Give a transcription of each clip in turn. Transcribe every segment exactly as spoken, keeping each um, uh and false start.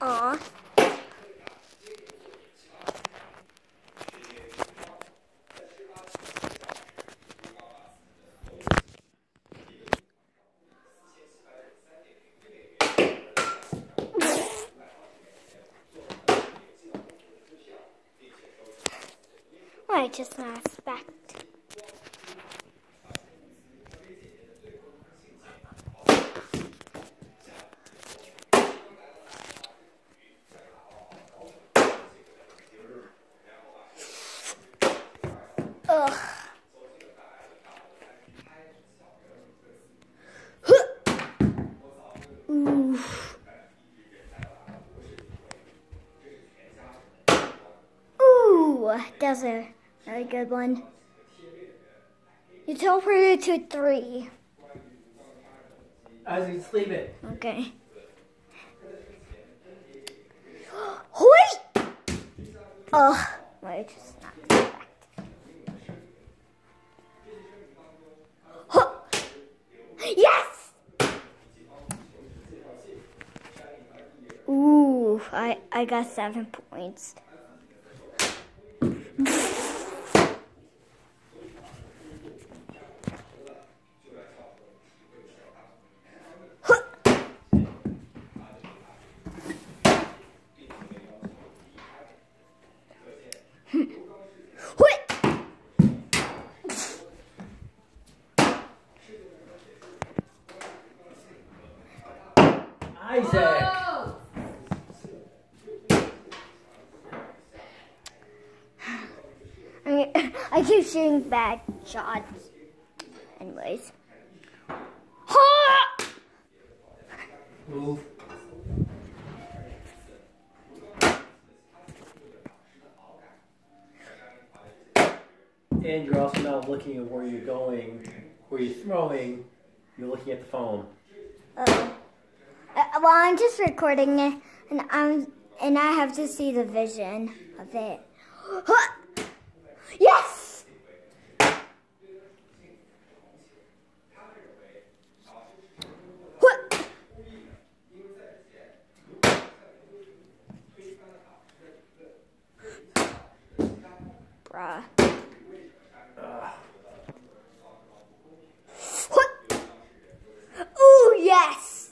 Aw. I just not expect. Ugh. Ooh. Ooh, that's a really good one. You teleported to three. As you sleep it. Okay. Wait! Oh, wait, just not expect. Huh. Yes! Ooh, I, I got seven points. Isaac! Oh! I mean, I keep shooting bad shots. Anyways. Ha! Move. And you're also not looking at where you're going, where you're throwing, you're looking at the phone. Uh, uh, well, I'm just recording it, and I'm and I have to see the vision of it. Ha! Yes! What? Bruh. What? Ooh, yes!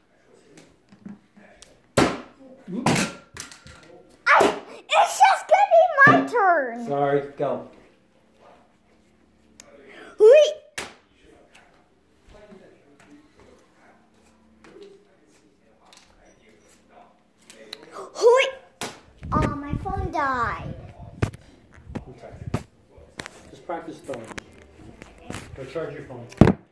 I, it's just gonna be my turn. Sorry, go. Wait. Wait. Oh, my phone died. Okay. Just practice throwing. Go charge your phone.